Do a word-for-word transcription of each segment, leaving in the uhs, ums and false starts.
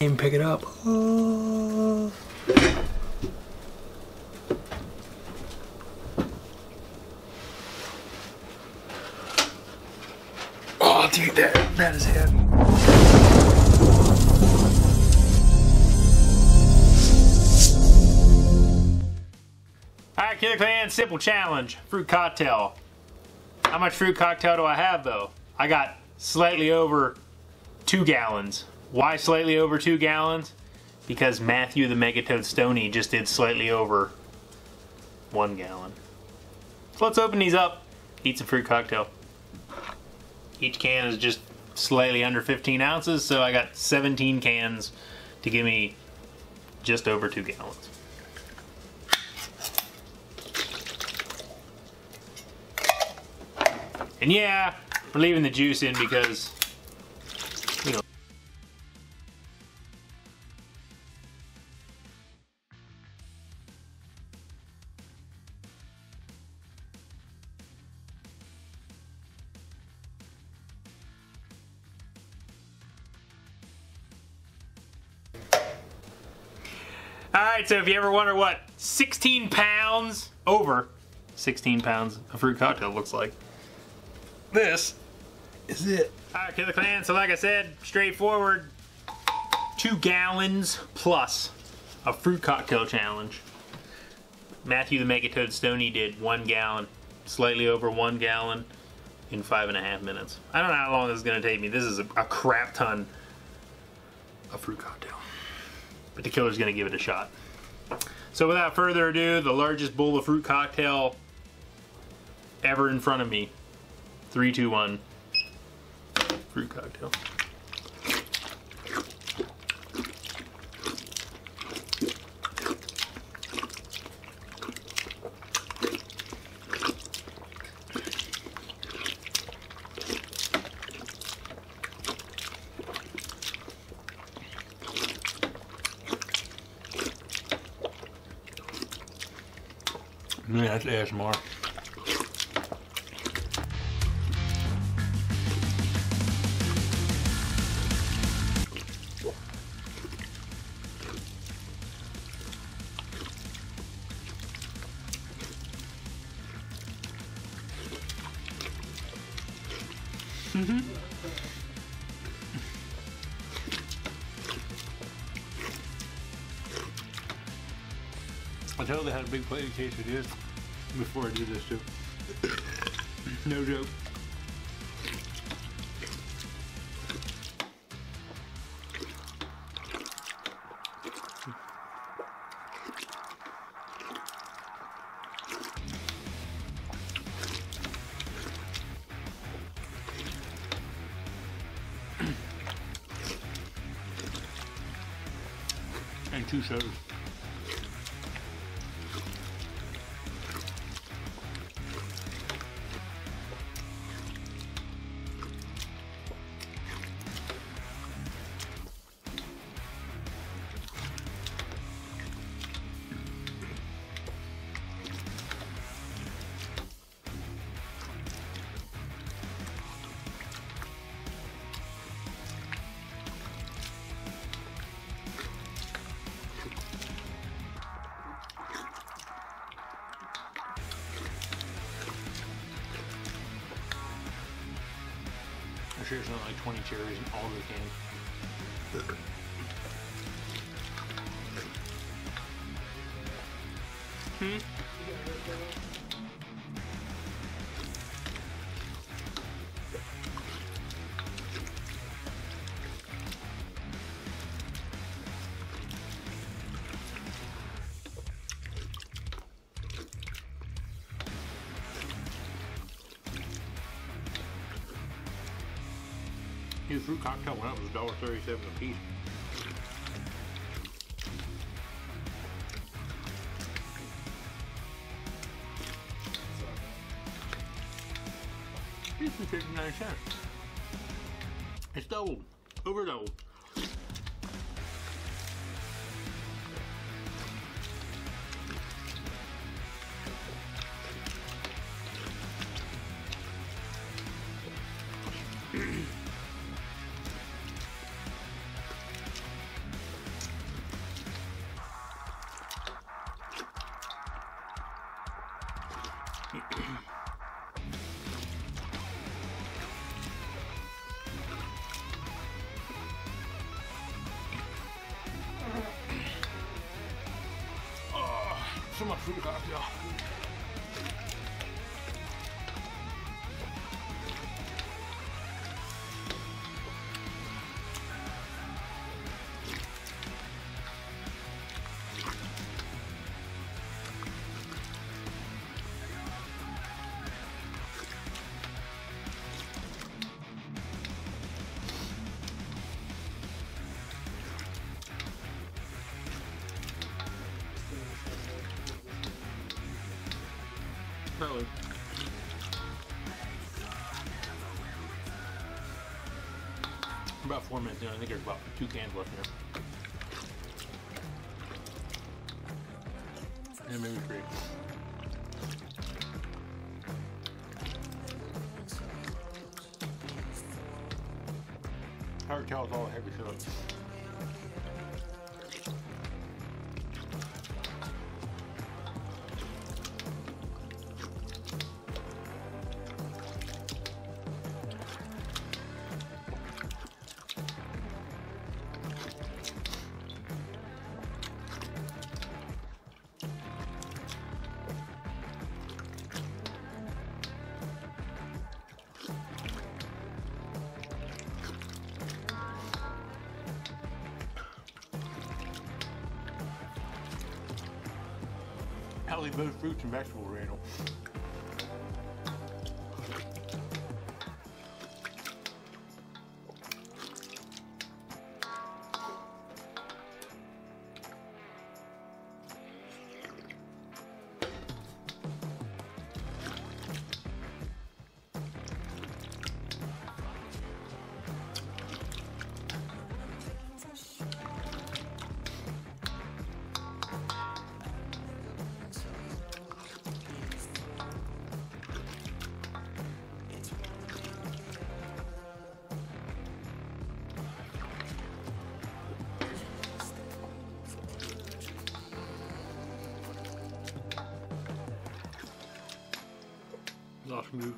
Even pick it up. Oh. Oh, dude, that that is heavy. Alright, Killer Clan, simple challenge. Fruit cocktail. How much fruit cocktail do I have though? I got slightly over two gallons. Why slightly over two gallons? Because Matthew the Megatoad Stoney just did slightly over one gallon. So let's open these up, eat some fruit cocktail. Each can is just slightly under fifteen ounces, so I got seventeen cans to give me just over two gallons. And yeah, we're leaving the juice in because, you know. Alright, so if you ever wonder what sixteen pounds, over sixteen pounds of fruit cocktail looks like, this is it. Alright, Killer Clan, so like I said, straightforward, two gallons plus a fruit cocktail challenge. Matthew the Megatoad Stoney did one gallon, slightly over one gallon in five and a half minutes. I don't know how long this is going to take me. This is a, a crap ton of fruit cocktail. But the killer's going to give it a shot. So without further ado, the largest bowl of fruit cocktail ever in front of me. Three, two, one. Fruit cocktail. Yeah, that's A S M R. Mm-hmm. I totally had a big plate of quesadillas before I did this too. No joke. And two sodas. I'm sure it's not like twenty cherries in all the can. Hmm? His fruit cocktail went up, it was a dollar thirty-seven a piece. It's fifty-nine cents. It's doubled, over doubled. so much fruit cocktail. Probably. About four minutes in, I think there's about two cans left here. And maybe three. Hard to tell it's all heavy syrup. Probably both fruits and vegetables, Randall. Awesome move.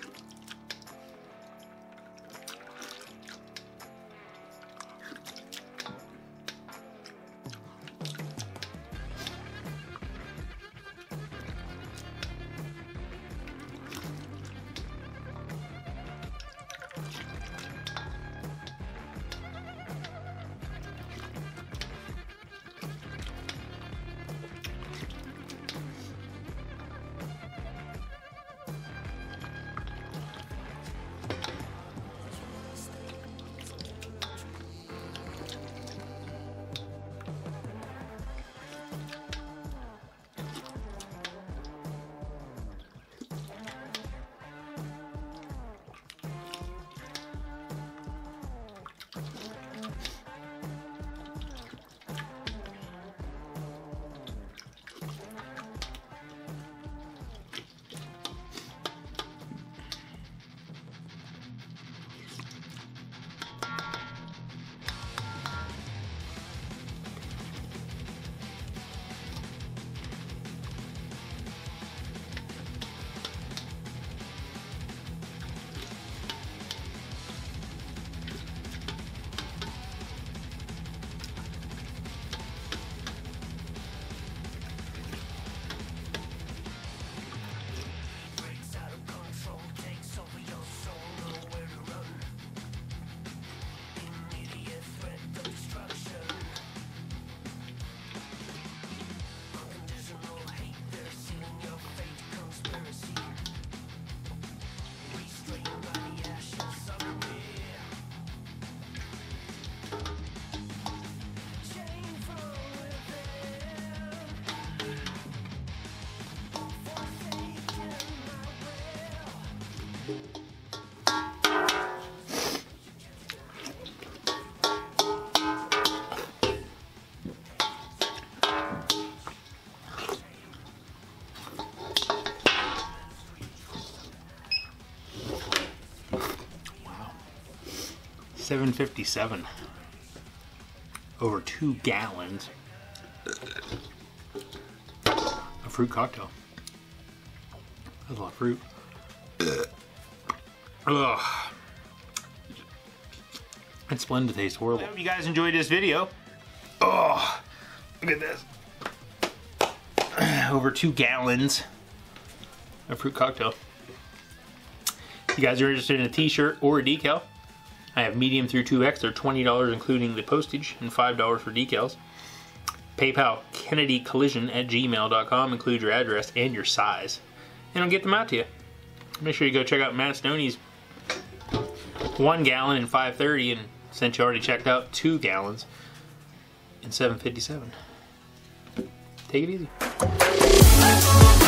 seven fifty-seven. Over two gallons of fruit cocktail. That's a lot of fruit. Ugh. It's splendid, tastes horrible. I hope you guys enjoyed this video. Oh, look at this. over two gallons of fruit cocktail. If you guys are interested in a t-shirt or a decal, I have medium through two X. They're twenty dollars including the postage and five dollars for decals. PayPal kennedycollision at gmail dot com. Include your address and your size, and I'll get them out to you. Make sure you go check out Matt Stoney's one gallon in five thirty, and since you already checked out two gallons in seven fifty-seven. Take it easy.